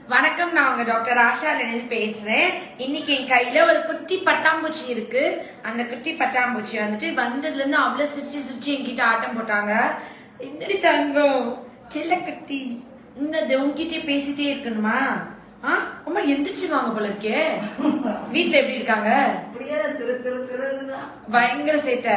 வணக்கம், நான் உங்க டாக்டர் ஆஷா பேசுறேன். இன்னைக்கு என் கையில ஒரு குட்டி பட்டாம்பூச்சி இருக்கு. அந்த குட்டி பட்டாம்பூச்சி வந்ததுல இருந்து அவ்வளவு சிரிச்சு சிரிச்சு என்கிட்ட ஆட்டம் போட்டாங்க. என்னடி தங்கம் செல்ல குட்டி, இந்த உங்ககிட்டயே பேசிட்டே இருக்கணுமா? ரொம்ப எந்திரிச்சுவாங்க போல இருக்கே. வீட்டுல எப்படி இருக்காங்க? பயங்கர சேட்டை.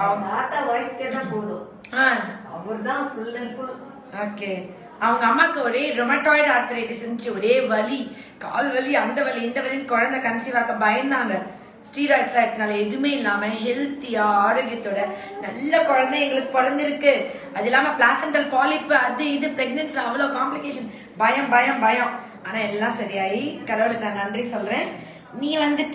ஓகே, அவங்க அம்மாக்கு ஒரே ரொமட்டாய்டு ஆர்த்தரைட்டிஸ் இருந்துச்சு. ஒரே வலி, கால் வலி, அந்த வலி இந்த வலின்னு குழந்தை கன்சீவ் ஆக்க பயந்தாங்க. ஸ்டீராய்ட்ஸ் எடுத்தனால எதுவுமே இல்லாம ஹெல்த்தியா ஆரோக்கியத்தோட நல்ல குழந்தை எங்களுக்கு பிறந்திருக்கு. அது இல்லாம பிளாசென்டல் பாலிப், அது இது பிரெக்னன்சில அவ்வளவு காம்ப்ளிகேஷன், பயம் பயம் பயம். ஆனா எல்லாம் சரியாயி கடவுளுக்கு நான் நன்றி சொல்றேன். நீ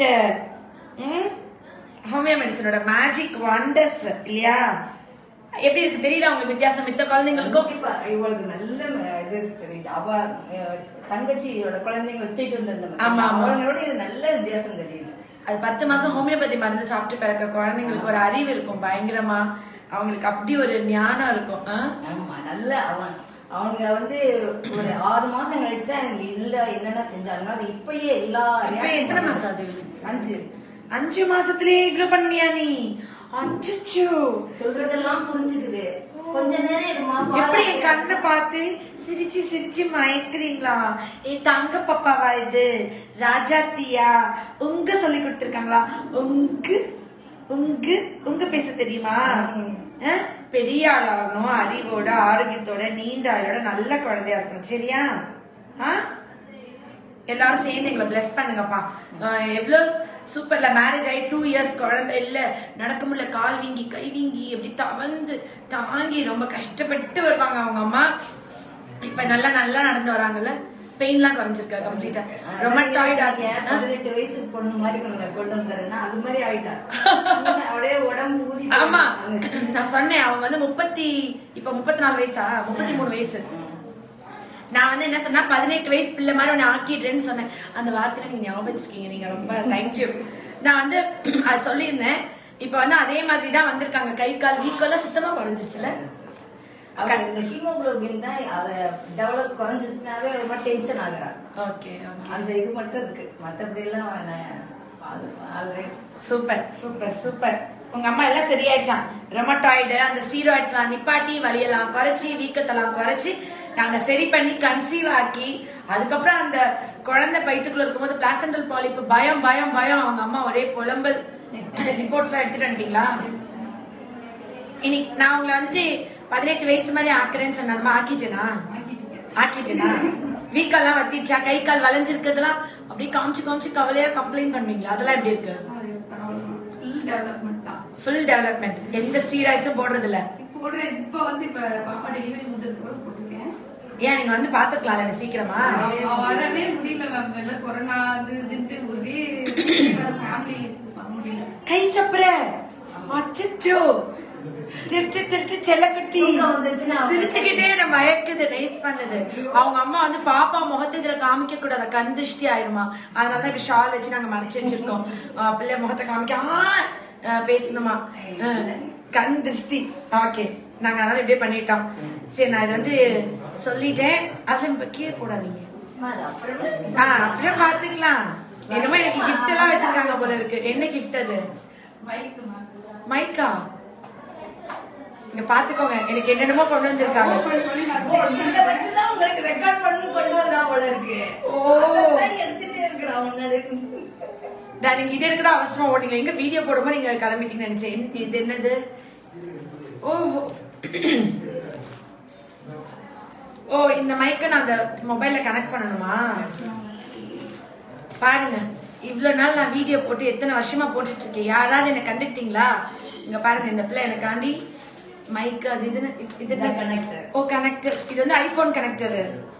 ஹோமியோ மெடிசனோட மேஜிக் வண்டர்ஸ் இல்லையா? எப்படி இருக்கு தெரியுதா உங்களுக்கு வித்தியாசம் மித்த குழந்தைங்களுக்கும்? இவளுக்கு நல்ல இது தெரியுது. அவ தங்கச்சியோட குழந்தைங்க விட்டுட்டு வந்திருந்தாங்க. ஆமா, அவங்களோட இது நல்ல வித்தியாசம் தெரியுது. அது 10 மாசம் ஹோமியோபதி மருந்து சாப்பிட்டு பிறக்க குழந்தைங்களுக்கு ஒரு அறிவு இருக்கும் பயங்கரமா. அவங்களுக்கு அப்படி ஒரு ஞானம் இருக்கும். ஆமா, நல்ல அவங்க ஒரு 6 மாசம் கழிச்சுதான் இல்ல என்னென்ன செஞ்சாங்கன்னா இப்பயே எல்லா. எத்தனை மாசம் அது? 5 மாசத்துலயே இவ்வளவு பண்ணியா நீ? அச்சோ, சொல்றதெல்லாம் புரிஞ்சுக்குது. கொஞ்ச நேரம் எப்படி என் கண்ணை பார்த்து சிரிச்சு சிரிச்சு மயக்குறீங்களா? என் தங்க பாப்பாவா இது? ராஜாத்தியா? உங்க சொல்லி கொடுத்துருக்காங்களா? உங்க பேச தெரியுமா? பெரிய ஆளாகணும், அறிவோட ஆரோக்கியத்தோட நீண்ட ஆயோட நல்ல குழந்தையா இருக்கணும். சரியா? எல்லாரும் சேர்ந்து எங்களை பிளஸ் பண்ணுங்கப்பா. எவ்வளவு சூப்பர்ல மேரேஜ் ஆகி 2 இயர்ஸ் குழந்தை இல்ல, நடக்க முடியல, கால் வீங்கி கை வீங்கி எப்படி தவழ்ந்து தாங்கி ரொம்ப கஷ்டப்பட்டு வருவாங்க அவங்க அம்மா. இப்ப நல்லா நல்லா நடந்து வராங்கல்ல. பெயின்லாம் குறைஞ்சிருக்கா கம்ப்ளீட்டா. ரொமட்டாய்டு ஆர்த்தரைட்டிஸ் 18 வயசு பொண்ணு மாதிரி கொண்டு வந்தேன்னா அது மாதிரி ஆயிட்டா. அப்படியே உடம்பு ஊதி. ஆமா, நான் சொன்னேன் அவங்க இப்ப 34 வயசா 33 வயசு. நான் என்ன சொன்னா 18 வயசு பிள்ளை மாதிரி ஒன்னு ஆக்கிடுறேன்னு சொன்னேன். அந்த வார்த்தையில நீங்க ஞாபகம் வச்சிருக்கீங்க, நீங்க ரொம்ப தேங்க்யூ. நான் அது சொல்லியிருந்தேன். இப்ப அதே மாதிரிதான் வந்திருக்காங்க. கை கால் வீக்கெல்லாம் சுத்தமா குறைஞ்சிருச்சுல. இந்த ஹீமோகுளோபின் தான் அத டெவலப் குறைஞ்சிருச்சுனாவே ரொம்ப டென்ஷன் ஆகுறா. ஓகே, அந்த இது மட்டும் இருக்கு, மத்தபடி எல்லாம் ஆல்ரெடி சூப்பர் சூப்பர் சூப்பர். உங்க அம்மா எல்லாம் சரியாயிடுச்சான். ரொமட்டாய்டு அந்த ஸ்டீராய்ட்ஸ் எல்லாம் நிப்பாட்டி, வலியெல்லாம் குறைச்சி, வீக்கத்தெல்லாம் குறைச்சி நாங்க சரி பண்ணி கன்சீவ் ஆக்கி, அதுக்கப்புறம் அந்த குழந்தை பைத்துக்குள்ள இருக்கும்போது பிளாசென்டல் பாலிப் பயம் பயம் பயம். அவங்க அம்மா ஒரே புலம்பல். ரிப்போர்ட்ஸ் எல்லாம் எடுத்துட்டு வந்துட்டீங்களா? இன்னைக்கு நான் உங்களை 18 வயசு மாதிரி ஆக்குறேன்னு சொன்ன ஆக்கிட்டேனா? வீக்கெல்லாம் வத்திச்சா? கை கால் வளைஞ்சிருக்கிறதுலாம் அப்படியே காமிச்சு காமிச்சு கவலையா கம்ப்ளைண்ட் பண்ணுவீங்களா? அதெல்லாம் எப்படி இருக்கு? Full development. எந்த ஸ்டீராய்ட்ஸும் போடுறது இல்ல. ஏன் நீங்க பாத்துக்கலாம் சீக்கிரமா? கை சப்புற அச்சோ, திருட்டு திருட்டு செல்லக்குட்டி சிரிச்சுக்கிட்டே என்ன மயக்குது, நைஸ் பண்ணுது. அவங்க அம்மா பாப்பா முகத்தை இதுல காமிக்க கூடாது, கண் திருஷ்டி ஆயிருமா. அதனாலதான் இப்ப ஷால் வச்சு நாங்க மறைச்சு வச்சிருக்கோம். பிள்ளை முகத்தை காமிக்க பேசணுமா, கண் திருஷ்டி. ஓகே, நாங்க அதனால இப்படியே பண்ணிட்டோம். சரி, நான் இது சொல்லிட்டேன். அதுல கீழே போடாதீங்க. அப்படியே பாத்துக்கலாம். என்னமோ எனக்கு கிஃப்ட் எல்லாம் வச்சிருக்காங்க போல இருக்கு. என்ன கிஃப்ட் அது? மைக்கா? இங்க பாத்துக்கோங்க, எனக்கு என்னென்னமோ கொண்டு வந்திருக்காங்க. நீங்க இது எடுக்கதான் அவசரமா ஓடுங்க. எங்க வீடியோ போடும்போது நீங்க கிளம்பிட்டீங்கன்னு நினைச்சேன். இது என்னது? ஓ, இந்த மைக்கை நான் அந்த மொபைல்ல கனெக்ட் பண்ணணுமா? பாருங்க, இவ்வளவு நாள் நான் வீடியோ போட்டு எத்தனை வருஷமா போட்டுட்டு இருக்கேன். யாராவது என்ன கண்டுக்கிட்டீங்களா? இங்க பாருங்க, இந்த பிள்ளை எனக்காண்டி மைக் அது இது கனெக்டர். ஓ, கனெக்டர். இது ஐபோன் கனெக்டர்.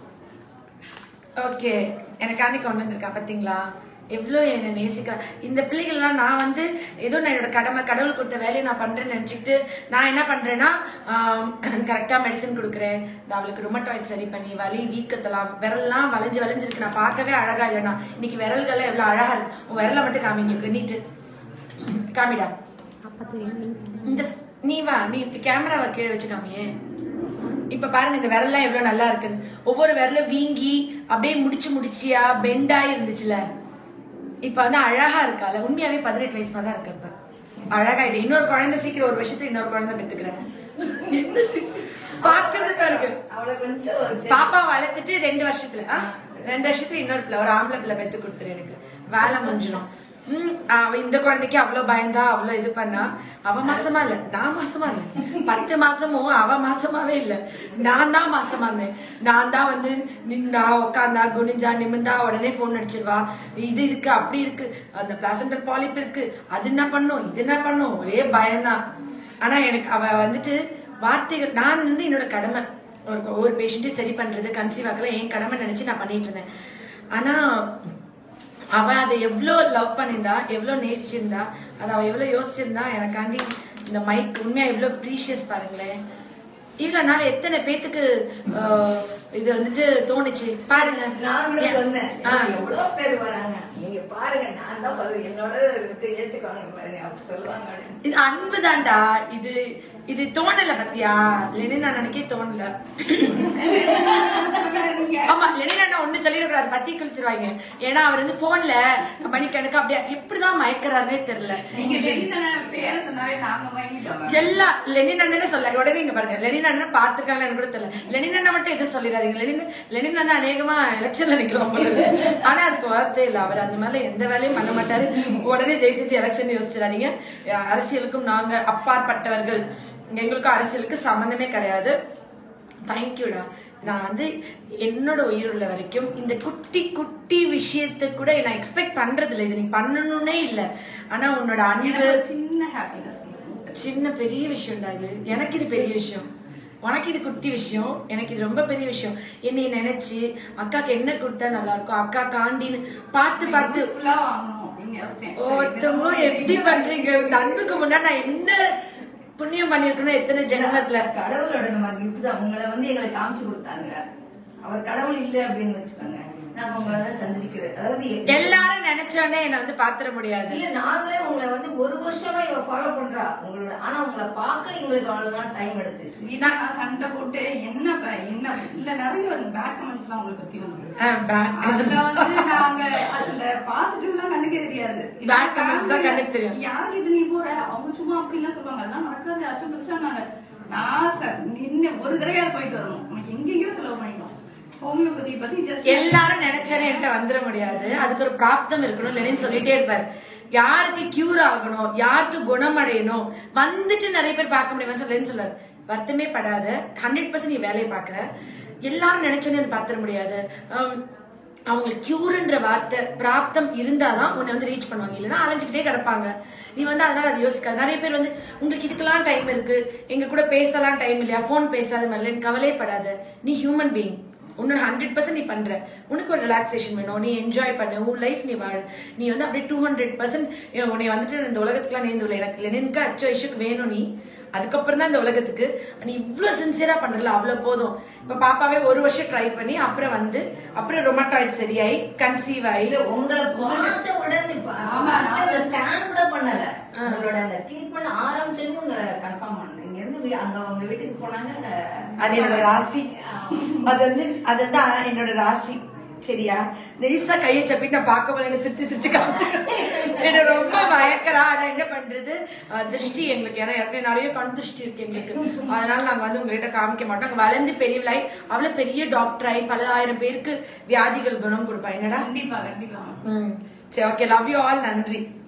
ஓகே, எனக்காண்டி கொண்டு வந்திருக்கா. பாத்தீங்களா எவ்வளவு என்ன நேசிக்கிறா இந்த பிள்ளைகள்லாம். நான் ஏதோ நான் என்னோட கடமை, கடவுள் கொடுத்த வேலையை நான் பண்றேன்னு நினைச்சுக்கிட்டு நான் என்ன பண்றேன்னா கரெக்டா மெடிசன் கொடுக்குறேன். அவளுக்கு ரொமட்டாய்டு சரி பண்ணி, வலி வீக்கத்தெல்லாம், விரல்லாம் வளைஞ்சிருக்கு. நான் பார்க்கவே அழகா இல்லைனா இன்னைக்கு விரல்கள்லாம் எவ்வளவு அழகா இருக்கு. உன் விரலை மட்டும் காமிங்க, நீட்டு காமிடா. இந்த நீ வா, நீ கேமராவை கீழே வச்சு காமியே. இப்ப பாருங்க இந்த விரல்லாம் எவ்வளவு நல்லா இருக்குன்னு. ஒவ்வொரு விரலும் வீங்கி அப்படியே முடிச்சியா பெண்டாயி இருந்துச்சுல, இப்ப வந்து அழகா இருக்கால. உண்மையாவே 18 வயசுமா தான் இருக்கு. இப்ப அழகா இது. இன்னொரு குழந்தை சீக்கிரம் ஒரு வருஷத்துல இன்னொரு குழந்தை பெத்துக்கிறேன். பாக்குறது பாருங்க. பாப்பா வளர்த்துட்டு 2 வருஷத்துல 2 வருஷத்துல இன்னொரு பிள்ளை, ஒரு ஆம்பளை பிள்ளை பெத்து கொடுத்துரு. எனக்கு வேலை முடிஞ்சிடும். அவ இந்த குழந்தைக்கு அவ்வளவு பயந்தா, அவ்வளவு இது பண்ணா. அவ மாசமா இல்ல, நான் மாசமா இல்ல. 10 மாசமும் அவ மாசமாவே இல்ல, நான் தான் மாசமா இருந்தேன். நான் தான் வந்து நின்னா உட்காந்தா குனிஞ்சா நிமிந்தா உடனே போன் அடிச்சிருவா. இது இருக்கு அப்படி இருக்கு, அந்த பிளாசென்டல் பாலிப் இருக்கு, அது என்ன பண்ணும் இது என்ன பண்ணும், ஒரே பயம்தான். ஆனா எனக்கு அவ வந்துட்டு வார்த்தைகள், நான் வந்து என்னோட கடமை ஒவ்வொரு பேஷண்ட்டையும் சரி பண்றது, கன்சீவ் ஆக்கலாம் என் கடமை நினைச்சு நான் பண்ணிட்டு இருந்தேன். ஆனா அவ அதை எவ்வளவு லவ் பண்ணியிருந்தா, எவ்வளவு நேசிச்சிருந்தா, அதை அவ எவ்வளவு யோசிச்சிருந்தா எனக்காண்டி. இந்த மைக் உண்மையா எவ்வளவு ப்ரீஷியஸ் பாருங்களேன். இவ்வளவு நாள் எத்தனை பேத்துக்கு இது வந்துட்டு தோணுச்சு பாருங்க. நான் கூட சொன்னேன், எவ்வளவு பேர் வராங்க, நீங்க பாருங்க, நான் தான் என்னோட ஏத்துக்குவாங்க பாருங்க அப்படி சொல்லுவாங்க. இது அன்பு தான்டா. இது இது தோணல பத்தியா? லெனின் அண்ணனுக்கே தோணல. ஆமா, லெனின் அண்ணா ஒண்ணு சொல்லிடக்கூடாது, பத்தி குளிச்சிருவாங்க. ஏன்னா அவர் வந்து போன்ல மணிக்கணக்கு அப்படியே எப்படிதான் மயக்கிறாருன்னே தெரியல. எல்லா லெனின் அண்ணனே சொல்லாரு. உடனே இங்க பாருங்க, லெனின் அண்ணன் பாத்துருக்காங்கன்னு கூட தெரியல. லெனின் அண்ணன் மட்டும் எதுவும் சொல்லிடாதீங்க. லெனின் வந்து அநேகமா எலெக்ஷன்ல நிக்கலாம் போல. ஆனா அதுக்கு வார்த்தை இல்ல. அவர் அந்த மாதிரி எந்த வேலையும் பண்ண மாட்டாரு. உடனே தயவு செஞ்சு எலெக்ஷன் யோசிச்சிடாதீங்க. அரசியலுக்கும் நாங்க அப்பாற்பட்டவர்கள், எங்களுக்கும் அரசியலுக்கு சம்பந்தமே கிடையாது. தேங்க்யூடா. நான் வந்து என்னோட உயிர் உள்ள வரைக்கும் இந்த குட்டி குட்டி விஷயத்தை கூட நான் எக்ஸ்பெக்ட் பண்றது இல்லை. இது நீ பண்ணணும்னே இல்லை. ஆனா உன்னோட அன்பு சின்ன ஹாப்பினஸ், சின்ன பெரிய விஷயம்டா. இது எனக்கு இது பெரிய விஷயம், உனக்கு இது குட்டி விஷயம், எனக்கு இது ரொம்ப பெரிய விஷயம். என்னை நினைச்சு அக்காக்கு என்ன கொடுத்தா நல்லா இருக்கும், அக்கா காண்டின்னு பார்த்து பார்த்து ஒருத்தவங்க எப்படி பண்றீங்க. இந்த அன்புக்கு முன்னாடி நான் என்ன புண்ணியம் பண்ணிருக்கணும் எத்தனை ஜென்மத்துல. கடவுளோட நம்ம கிஃப்ட் தான். உங்களை வந்து எங்களுக்கு காமிச்சு கொடுத்தாங்க. அவர் கடவுள் இல்லை அப்படின்னு வச்சுக்கோங்க, நாங்க உங்களை சந்திச்சுக்கிறது. அதாவது எல்லாரும் நினைச்சோடனே என்ன வந்து பாத்திர முடியாது. இல்ல, நாங்களே உங்களை வந்து 1 வருஷமா இவ ஃபாலோ பண்றா உங்களோட. ஆனா உங்களை பார்க்க எங்களுக்கு அவ்வளவுதான் டைம் எடுத்துச்சு. இதான் சண்டை போட்டு என்ன இல்ல நிறைய பேட் கமெண்ட்ஸ் எல்லாம் உங்களுக்கு பத்தி வந்து நாங்க அதுல பாசிட்டிவ் எல்லாம் கண்டுக்க தெரியாது. பேட் கமெண்ட்ஸ் தான் கண்டுக்க தெரியும். யார்கிட்ட நீ போற, அவங்க சும்மா அப்படி எல்லாம் சொல்லுவாங்க. அதெல்லாம் நடக்காது, அச்சம் பிடிச்சா நாங்க நின்று ஒரு தடவையாவது போயிட்டு வரணும். எங்கெங்கயோ செலவு பண்ணிட்டோம். எல்லாரும் நினைச்சானே என்கிட்ட வந்துட முடியாது. அதுக்கு ஒரு பிராப்தம் இருக்கணும். லெனின் சொல்லிட்டே இருப்பாரு, யாருக்கு கியூர் ஆகணும், யாருக்கு குணமடையணும், வந்துட்டு நிறைய பேர் பார்க்க முடியுமா லெனின் சொல்றாரு. வருத்தமே படாத, 100% நீ வேலையை பாக்குற. எல்லாரும் நினைச்சோன்னே அதை பாத்திர முடியாது. அவங்களுக்கு கியூர்ன்ற வார்த்தை பிராப்தம் இருந்தாதான் உன்னை வந்து ரீச் பண்ணுவாங்க. இல்லைன்னா அலைஞ்சுக்கிட்டே கிடப்பாங்க. நீ வந்து அதனால அதை யோசிக்காது. நிறைய பேர் வந்து உங்களுக்கு இதுக்கெல்லாம் டைம் இருக்கு, எங்க கூட பேசலாம் டைம் இல்லையா, போன் பேசாத மாதிரி கவலைப்படாத. நீ ஹியூமன் பீயிங், உன்னோட 100% நீ பண்ற. உனக்கு ஒரு ரிலாக்ஸேஷன் வேணும், நீ என்ஜாய் பண்ணு, உன் லைஃப் நீ வாழ. நீ வந்து அப்படியே 200% உன்னை வந்துட்டு இந்த உலகத்துக்குலாம் நேர்ந்து எனக்கு லெனினுக்கு அச்சோ இஷ்யூக்கு வேணும். நீ அதுக்கப்புறம் தான் இந்த உலகத்துக்கு நீ இவ்வளவு சின்சியரா பண்றல, அவ்வளவு போதும். இப்ப பாப்பாவே 1 வருஷம் ட்ரை பண்ணி அப்புறம் வந்து அப்புறம் ரொமட்டாய்டு சரியாயி கன்சீவ் ஆகி உங்களை பார்த்த உடனே ஸ்கேன் கூட பண்ணல, உங்களோட அந்த ட்ரீட்மெண்ட் ஆரம்பிச்சு உங்க கன்ஃபார்ம் பண்ண. இங்க இருந்து அங்க அவங்க வீட்டுக்கு போனாங்க. அது என்னோட ராசி. அது வந்து என்னோட ராசி. சரியா, நெய்ஸா கையை சப்பிட்டு நான் பார்க்க போல சிரிச்சு காமிச்சு என்ன ரொம்ப பயக்கரா. ஆனா என்ன பண்றது, திருஷ்டி எங்களுக்கு, ஏன்னா ஏற்கனவே நிறைய கண் திருஷ்டி இருக்கு எங்களுக்கு. அதனால நாங்க வந்து உங்ககிட்ட காமிக்க மாட்டோம். நாங்க வளர்ந்து பெரியவளாய் அவ்வளவு பெரிய டாக்டர் ஆகி பல ஆயிரம் பேருக்கு வியாதிகள் குணம் கொடுப்பா. என்னடா கண்டிப்பா கண்டிப்பா. சரி, ஓகே, லவ் யூ ஆல். நன்றி.